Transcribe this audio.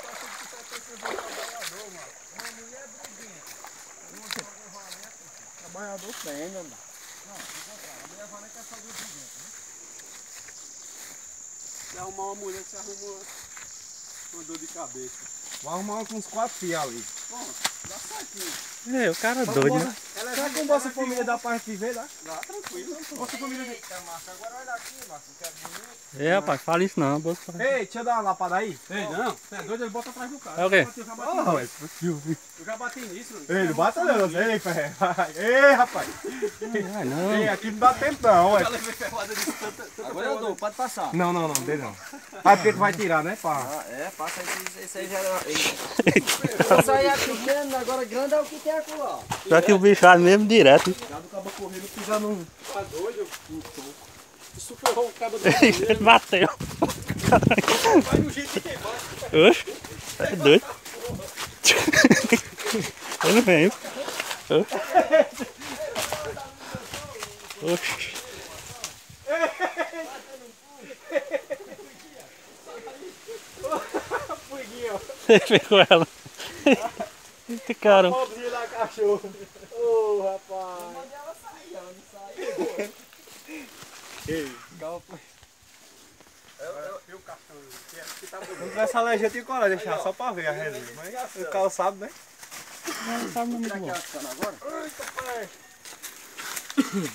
Trabalhador tem, meu irmão. Não, a mulher vai que é só 200, né? Se arrumar uma mulher, você arruma uma dor de cabeça. Vou arrumar com uns 4 fios ali. Bom, dá certinho. É, o cara é doido, né? Será que com vossa família dá pra gente viver, dá? Dá tranquilo. Vossa família... Eita, Márcio, agora olha aqui, Márcio, que é bonito. É, rapaz, fala isso não. Bolsa... Ei, deixa eu dar uma lapada aí. Ei, não, você é doido, ele bota atrás do carro. É o quê? Eu já Oh, bati, eu já bati nisso. ei, não bata não, ei, Ferreira. Ei, rapaz. Ai, não. Ei, aqui não dá tempo não, ué. Já levei ferrada disso, tanta Agora eu dou, pode passar. Não, não, não, dê não. Ah, porque tu vai tirar, né, pá? Ah, é, passa aí, esse aí já era... Isso aí é pequeno, agora grande é o que tem acolá. Só que o bicho faz mesmo direto. Já do cabo correndo, pisar num... Tá doido? Isso ferrou o cabo do Ele bateu. Vai no jeito que vai. Oxe, é doido. Ele vem. Oxe. Você pegou ela. Eita, cara. Pobrinha da cachorra. Ô, rapaz. Eu mandei ela sair, ela não saiu. Ei, Calma, pô. Eu cartão que tá se bonito. não tivesse alergia, eu tinha coragem de deixar só pra ver a resenha. Mas o carro sabe, né? Não sabe muito Será que bom. ela tá ficando agora? Eita, pai.